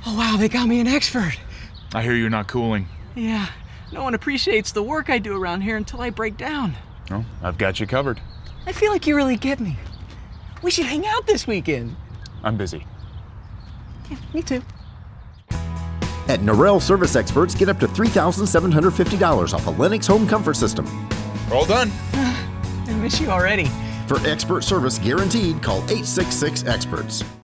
Oh wow, they got me an expert. I hear you're not cooling. Yeah, no one appreciates the work I do around here until I break down. Well, I've got you covered. I feel like you really get me. We should hang out this weekend. I'm busy. Yeah, me too. At Norrell Service Experts, get up to $3,750 off a Lennox home comfort system. We're all done. I miss you already. For expert service guaranteed, call 866-EXPERTS.